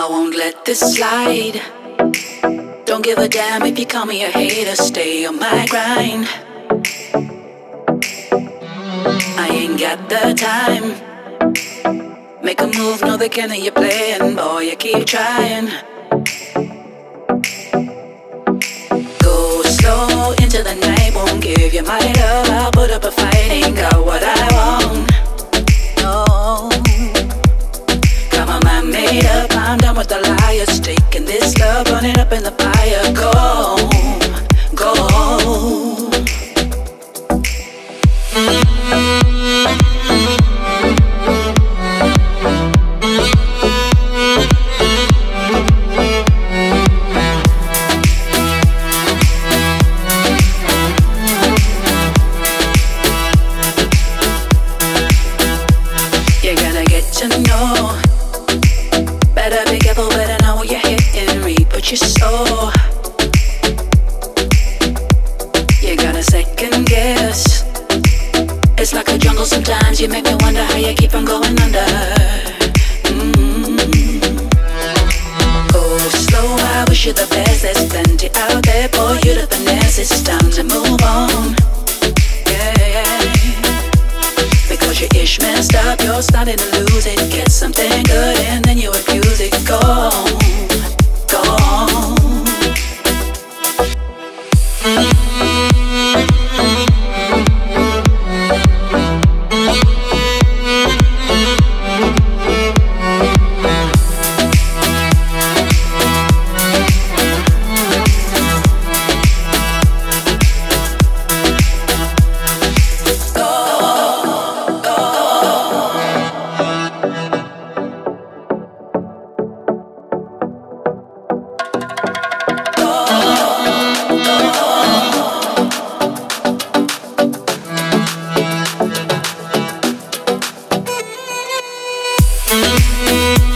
won't let this slide. Don't give a damn if you call me a hater. Stay on my grind. I ain't got the time. Make a move, know the game that you're playing. Boy, you keep trying. Go slow into the night. Won't give you my love. I'll put up a fight. Ain't got what I want. No. Got my mind made up. I'm done with the liars. Taking this love, burn it up in the fire. Go, go. You gotta get to know. Better be careful, better know what you're hitting. Reap what you sow. You gotta second guess. It's like a jungle sometimes. You make me wonder how you keep on going under. Go slow, I wish you the best. There's plenty out there for you to finesse. It's time to move on. Because your ish messed up, you're starting to lose it. Get something good and then you abuse it. Go, go. Mm-hmm.